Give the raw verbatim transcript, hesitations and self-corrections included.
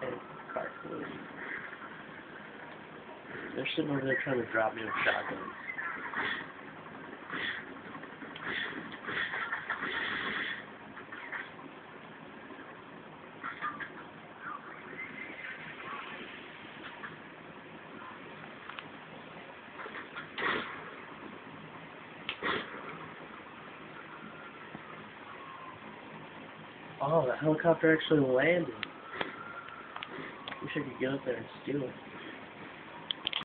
And car collision. They're sitting over there trying to drop me with shotguns. Oh, the helicopter actually landed. Wish I could get up there and steal it.